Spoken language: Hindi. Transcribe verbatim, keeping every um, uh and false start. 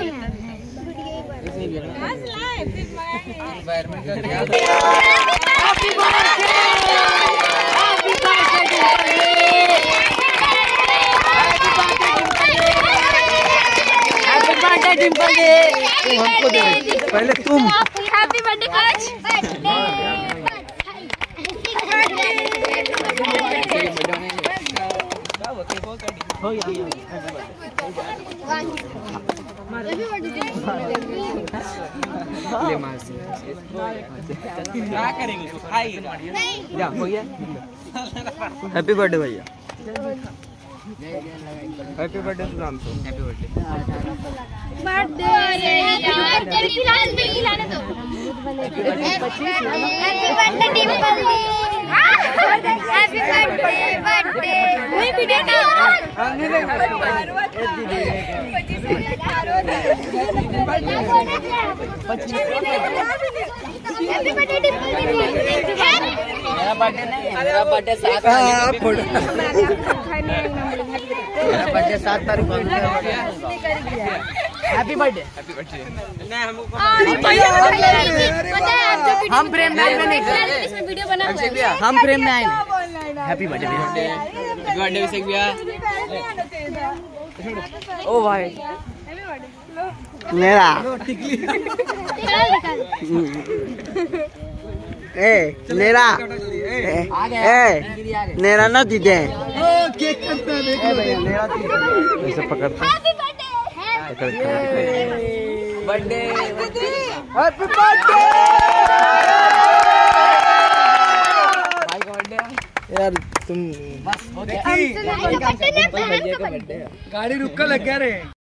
डिम्पल दे तुम हमको दे पहले तुम। Happy birthday coach. क्या करेंगे उसको खाएगा क्या हो गया। हैप्पी बर्थडे भैया। हैप्पी बर्थडे सुनाम तो। हैप्पी बर्थडे बर्थडे यार तेरी खिलाने दो खिलाने दो। Happy birthday Dimple. Happy birthday birthday वही वीडियो ना हैप्पी बर्थडे डिम्पल। मेरा बर्थडे नहीं है, मेरा बर्थडे सात तारीख को। मेरा बर्थडे सात तारीख को। Happy birthday. Happy birthday. हम प्रेम में नहीं, इसमें वीडियो बना हुआ है। हम प्रेम में आए। हैप्पी बर्थडे बर्थडे विश भैया। ओ भाई मेरा ए मेरा ए मेरा ना दीदे केक कटता है भैया। मेरा ऐसे पकड़ता बर्थडे बर्थडे। हैप्पी बर्थडे भाई का बर्थडे यार तुम बस हो गया। गाड़ी रुक कर लग गया रे।